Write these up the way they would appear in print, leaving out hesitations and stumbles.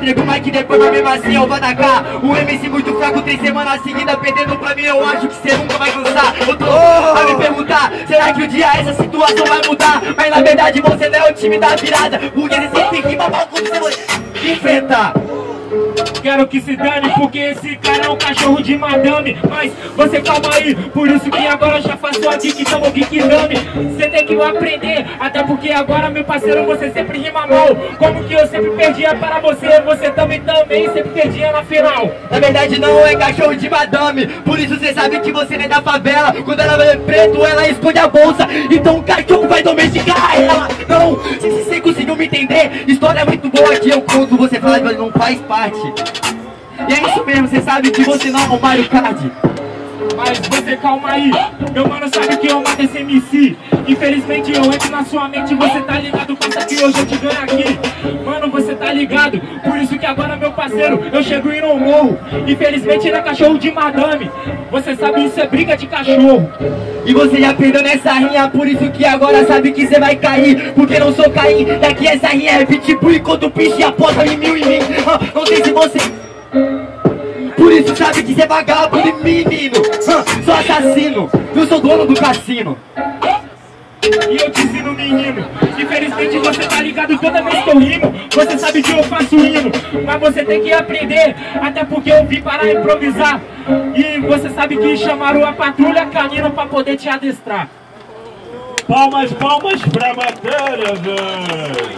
entrego o mic depois, mas mesmo assim eu vou atacar. O MC muito fraco, 3 semanas seguidas perdendo pra mim, eu acho que cê nunca vai cansar. Eu tô a me perguntar, será que um dia essa situação vai mudar? Mas na verdade você não é o time da virada, porque você sempre rima mal como você enfrenta. Quero que se dane, porque esse cara é um cachorro de madame. Mas você calma aí, por isso que agora eu já faço aqui que tamo Geekdame. Você tem que aprender, até porque agora, meu parceiro, você sempre rima mal. Como que eu sempre perdia para você, você também sempre perdia na final. Na verdade não é cachorro de madame, por isso você sabe que você não é da favela. Quando ela vê preto, ela esconde a bolsa, então o cachorro vai domesticar ela. Não, se você conseguiu me entender, história é muito boa que eu conto, você fala mas não faz parte. E é isso mesmo, você sabe que você não é um Mario Kart. Mas você calma aí, meu mano sabe que eu mato esse MC. Infelizmente eu entro na sua mente, você tá ligado, pensa que hoje eu te ganho aqui. Mano, você tá ligado, por isso que agora, meu parceiro, eu chego e não morro. Infelizmente ele é cachorro de madame, você sabe isso é briga de cachorro. E você já perdeu nessa rinha, por isso que agora sabe que você vai cair. Porque não sou Caim, daqui essa rinha é pitbull enquanto o piche aposta em mil em mim. Não sei se você... Por isso sabe que cê é vagabundo e menino, sou assassino, eu sou dono do cassino. E eu te ensino, menino, infelizmente você tá ligado toda vez que eu rimo, você sabe que eu faço hino, mas você tem que aprender, até porque eu vim para improvisar. E você sabe que chamaram a patrulha canina pra poder te adestrar. Palmas, palmas pra matéria, velho.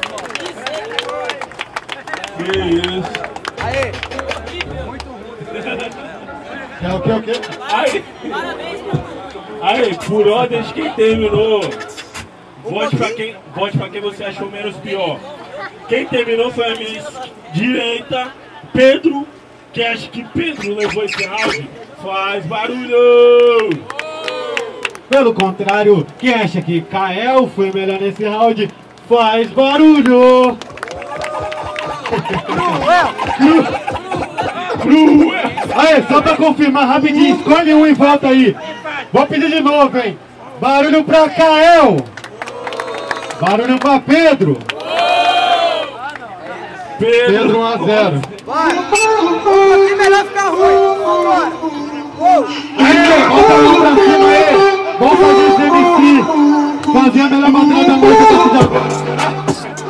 Que isso. Aê! É o que? Aí, por ordens, quem terminou? Vote pra quem você achou menos pior. Quem terminou foi a minha direita, Pedro. Quem acha que Pedro levou esse round? Faz barulho! Pelo contrário, quem acha que Kael foi melhor nesse round? Faz barulho! Aí, só pra confirmar rapidinho, escolhe um e volta aí. Vou pedir de novo, hein? Barulho pra Kael. Barulho pra Pedro. Pedro 1 a 0. Vai! Aqui melhor ficar ruim. Vambora! Aí, volta a mão pra cima aí. Vamos fazer esse MC. Fazer a melhor batalha da noite desse agora.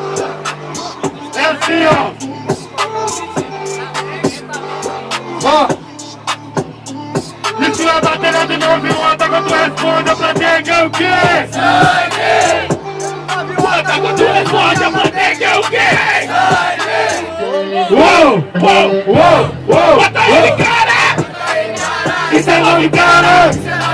É assim, ó. Ó, e se a bateria de novo e o ataque tu responde, a plateia quer o quê? Sangue! O ataque tu responde, a plateia quer o quê? Sangue! Uou! Bota ele, cara! Isso é nome, cara!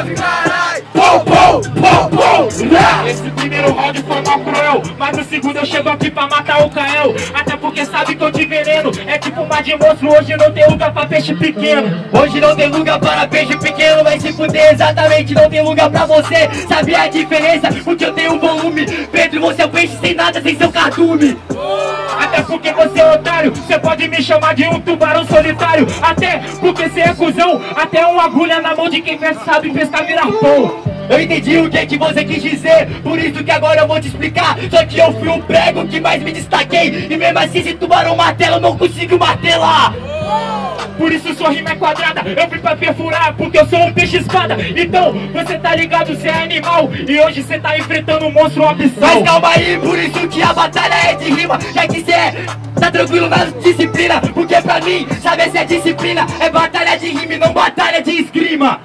Esse primeiro round foi mal cruel, mas no segundo eu chego aqui pra matar o Kael. Até porque sabe que eu te veneno, é tipo mar de monstro, hoje não tem lugar pra peixe pequeno. Hoje não tem lugar para peixe pequeno, vai se fuder exatamente, não tem lugar pra você. Sabe a diferença? Porque eu tenho volume. Pedro, você é um peixe sem nada, sem seu cardume. Até porque você é otário, você pode me chamar de um tubarão solitário. Até porque você é cuzão, até uma agulha na mão de quem sabe pescar virar pão. Eu entendi o que você quis dizer, por isso que agora eu vou te explicar. Só que eu fui o prego que mais me destaquei, e mesmo assim se tubarão martelo eu não consigo martelar. Por isso sua rima é quadrada, eu vim pra perfurar, porque eu sou um peixe espada. Então, você tá ligado, você é animal, e hoje você tá enfrentando um monstro abissal. Mas calma aí, por isso que a batalha é de rima, já que cê tá tranquilo na disciplina. Porque pra mim, sabe essa é disciplina, é batalha de rima e não batalha de esgrima.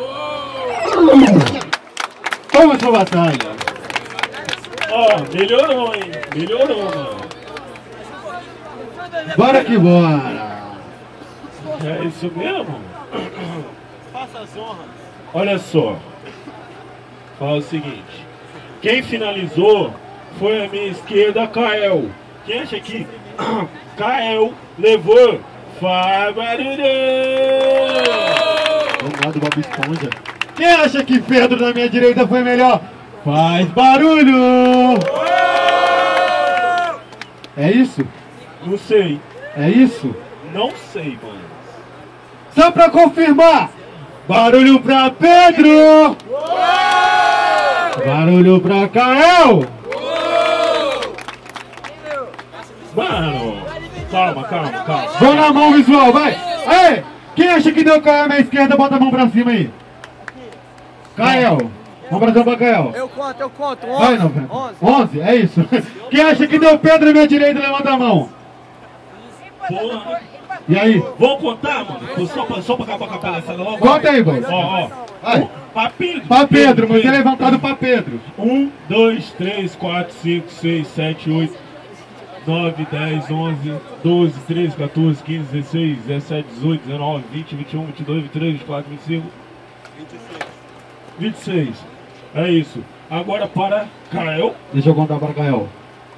Vamos pra batalha. Ó, melhorou, hein? Melhorou, mano. Bora que bora. É isso mesmo? Faça as honras. Olha só. Fala o seguinte. Quem finalizou foi a minha esquerda, Kael. Quem acha que Kael levou? Faz barulho! Vamos lá do Bob Esponja. Quem acha que Pedro na minha direita foi melhor? Faz barulho! É isso? Não sei. É isso? Não sei, mano. Só pra confirmar! Barulho pra Pedro! Barulho pra Kael! Mano, Calma. Vou na mão visual, vai. Aí, quem acha que deu Kael na esquerda, bota a mão pra cima aí. Kael. Vamos pra cima pra Kael. Eu conto. 11. Vai, não, 11, é isso. Quem acha que deu Pedro na minha direita, levanta a mão. Porra. E aí? Vou contar, mano. Só pra acabar com a palhaçada logo. Conta aí, boy. Ó. Vai. Pra Pedro, mas é levantado pra Pedro. 1, 2, 3, 4, 5, 6, 7, 8, 9, 10, 11, 12, 13, 14, 15, 16, 17, 18, 19, 20, 21, 22, 23, 24, 25, 26. É isso. Agora para Kael. Deixa eu contar para Kael.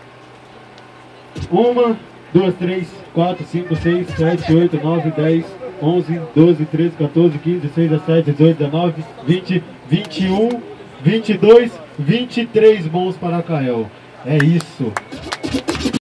1, 2, 3, 4, 5, 6, 7, 8, 9, 10, 11, 12, 13, 14, 15, 16, 17, 18, 19, 20, 21, 22, 23 mãos para Kael. É isso.